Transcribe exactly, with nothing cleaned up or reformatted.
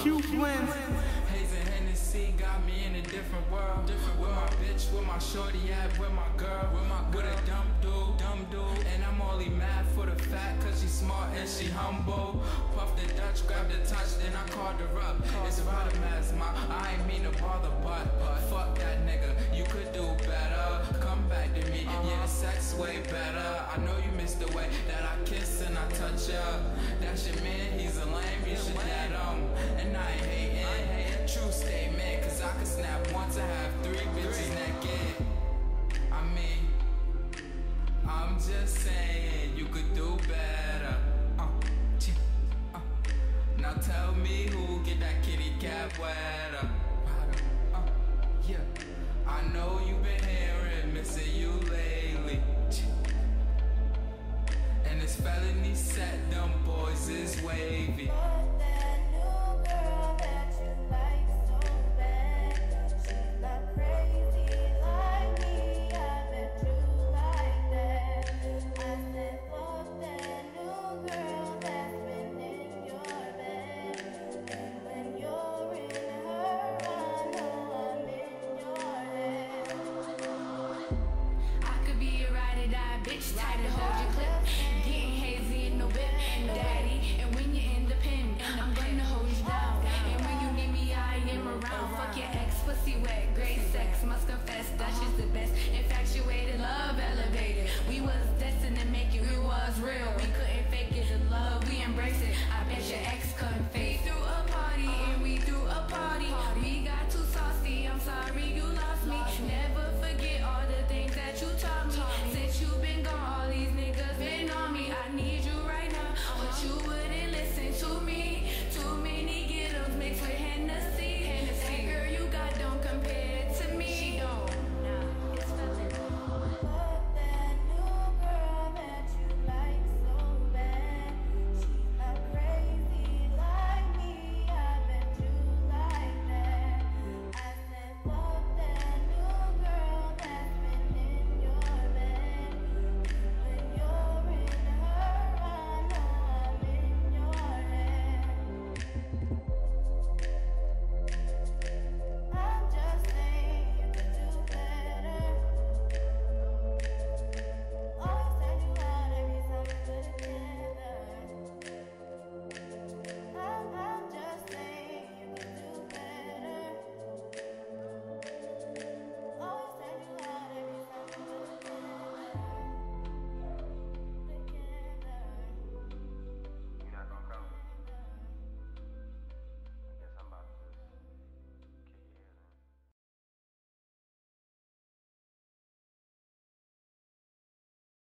Q blends. Haze and Hennessy got me in a different world. Different with my bitch, with my shorty at, with my girl, with my girl. With a dumb dude, dumb dude. And I'm only mad for the fact, cause she smart and she humble. Puff the Dutch, grab the touch, then I called her up. It's about a mess, ma. I ain't mean to bother, but, but fuck that nigga, you could do better. Come back to me, yeah, the sex way better. I know you miss the way that I kiss and I touch ya. That's your man, he's a lame, you should let him. And I ain't hating, true statement, cause I could snap once I have three bitches naked. I mean, I'm just saying, you could do better. uh, uh. Now tell me who get that kitty cat wetter. uh, yeah. I know you been hearing, missing you lately. And this felony set, them boys is wavy. Bitch, tight to hold.